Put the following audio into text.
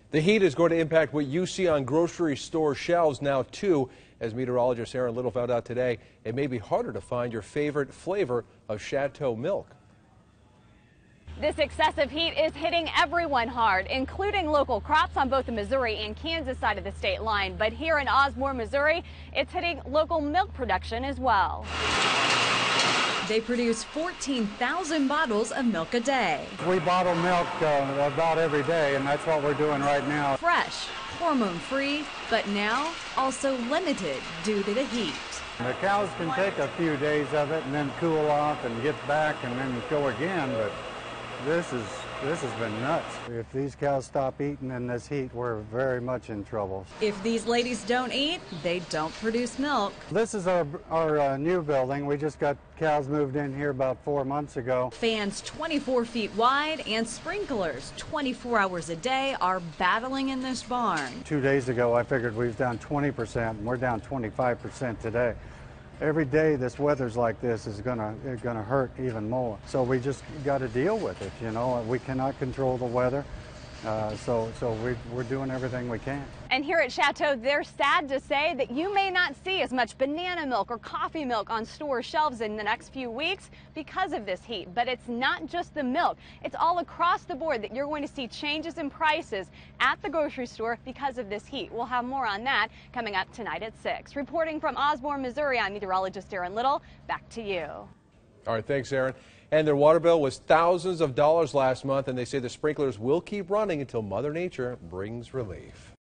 The heat is going to impact what you see on grocery store shelves now, too. As meteorologist Erin Little found out today, it may be harder to find your favorite flavor of Shatto milk. This excessive heat is hitting everyone hard, including local crops on both the Missouri and Kansas side of the state line. But here in Osborn, Missouri, it's hitting local milk production as well. They produce 14,000 bottles of milk a day. We bottle milk about every day, and that's what we're doing right now. Fresh, hormone-free, but now also limited due to the heat. The cows can take a few days of it and then cool off and get back and then go again, but this has been nuts. If these cows stop eating in this heat, we're very much in trouble. If these ladies don't eat, they don't produce milk. This is our new building. We just got cows moved in here about 4 months ago. Fans 24 feet wide and sprinklers 24 hours a day are battling in this barn. 2 days ago, I figured we was down 20%, and we're down 25% today. Every day this weather's like this is gonna hurt even more. So we just got to deal with it, you know. We cannot control the weather, so we're doing everything we can. And here at Shatto, they're sad to say that you may not see as much banana milk or coffee milk on store shelves in the next few weeks because of this heat. But it's not just the milk. It's all across the board that you're going to see changes in prices at the grocery store because of this heat. We'll have more on that coming up tonight at 6. Reporting from Osborn, Missouri, I'm meteorologist Erin Little. Back to you. All right, thanks, Erin. And their water bill was thousands of dollars last month, and they say the sprinklers will keep running until Mother Nature brings relief.